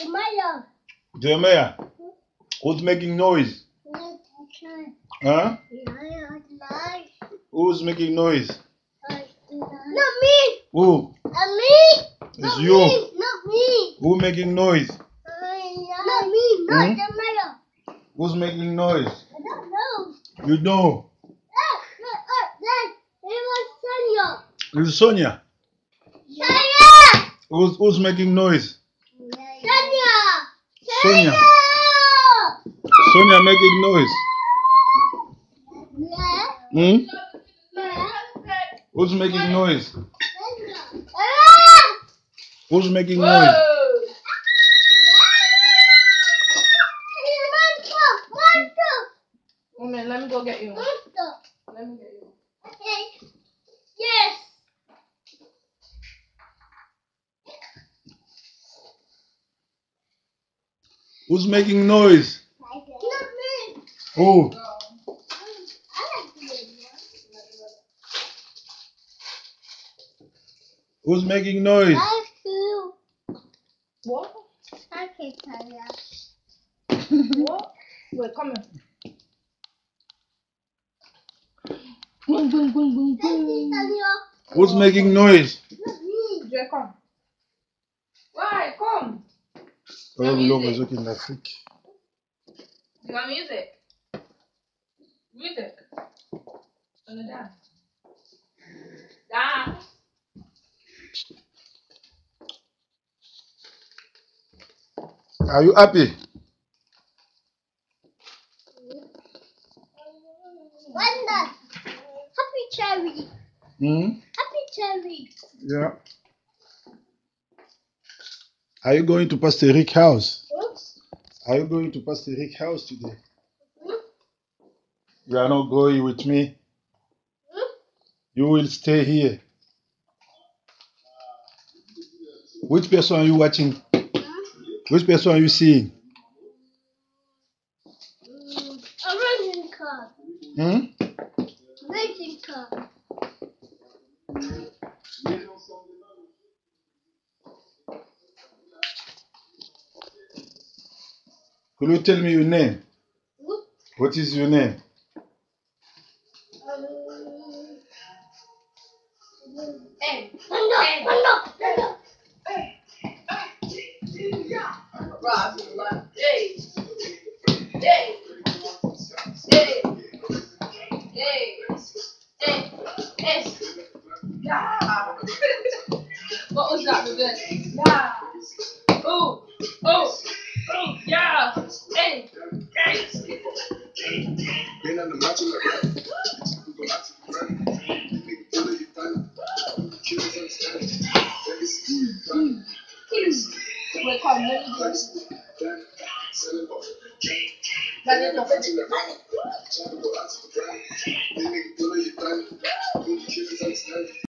Jeremiah. Jeremiah, who's making noise? Huh? Who's making noise? Not me. Who? Me. It's Not you. Me. Not me. Who making noise? Not me. Not Jeremiah. Who's making noise? I don't know. You know. Dad, it was Sonia. It's Sonia. Sonia. Who's making noise? Sonia. Sonia. Sonia making noise. Yeah. Hmm? Yeah. Who's making noise? Ah! Who's making noise? Moment, let me go get you. Monster. Let me get you. Okay. Yes. Who's making noise? Not me. Who? I like the red Who's making noise? one. You. What? I can tell you. What? Wait, come here. Boom, boom, boom, boom, boom. Who's making noise? Not me. Jay, come. Why? Come. Oh, l'homme is in Afrique. You want music? Music. Wanna dance? Dance. Are you happy? Wanda. Happy cherry. Hmm? Happy cherry. Yeah. Are you going to Pastor Rick's house? Are you going to Pastor Rick's house today? You are not going with me. You will stay here. Which person are you watching? Which person are you seeing? A racing car. Hmm? Racing car. Could you tell me your name? What is your name? Hey. Wanda. Hey. Hey. Hey. Hey. Hey. Hey. Hey. Yeah. What was that, Ruben? Yeah. Oh. Oh. Oh. Yeah. Hey. Hey. Wait, come. Let me just. Let me just.